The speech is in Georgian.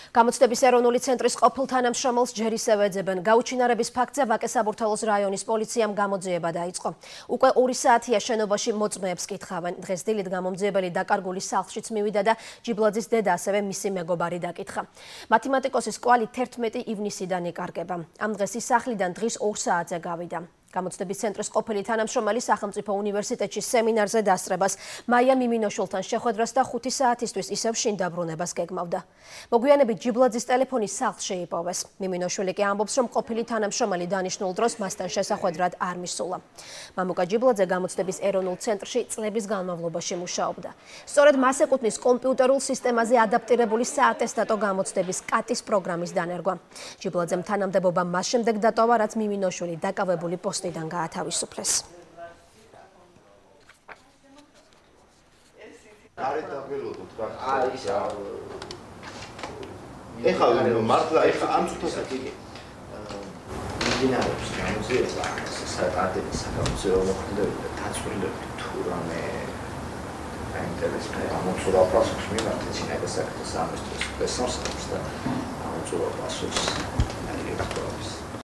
გამოცდების ეროვნული ცენტრის ყოფილ თანამშრომელს ჯერ ისევ ეძებენ. გაუჩინარების ფაქტზე ვაკე-საბურთალოს რაიონის პოლიციამ გამოძიება დაიწყო. უკვე 2 საათია შენობაში მოწმეებს კითხავენ. დღეს დილით გამომძიებელი დაკარგულის სახლშიც მივიდა და ჯიბლაძის დედა ასევე მისი მეგობარი დაკითხა. მათემატიკოსის კვალი 11 ივნისიდან იკარგება. ამ დღეს ის სახლიდან დღის 2 საათზე გავიდა. გამოძდების ცენტრის ყოფილი თანამშრომელი სახელმწიფო უნივერსიტეტში სემინარზე დასწრებას, მაია მიმინოშულთან შეხვედრას და 5 საათისთვის ისევ შინ დაბრუნებას გეგმავდა. მოგვიანებით ჯიბლაძის ტელეფონი სახლში იპოვეს. მიმინოშვილი კი ამბობს, რომ ყოფილი თანამშრომელი დანიშნულ დროს მასთან შესახვედრად არ მისულა. მამუკა ჯიბლაძე გამოძდების ეროვნულ ცენტრში წლების განმავლობაში მუშაობდა. სწორედ მას ეკუთვნის კომპიუტერულ სისტემაზე ადაპტირებული საატესტატო გამოძდების-კატის პროგრამის დანერგვა. ჯიბლაძემ თანამდებობა მას შემდეგ დატოვა, რაც მიმინოშვილი დაკავებული პოსტიდან გაათავისუფლეს. ეხლა მართლა ამ წუთასაც მიმდინარეობს გამოძიება საკადემიის საკანონმდებლო მოქმედებები და დაწვრილებით თუ რამე აინტერესებს ამოწურა პასუხს მიმართ ეცინაება საკითხს ამისთვის დღეს სამსახურს და ამოწურა პასუხს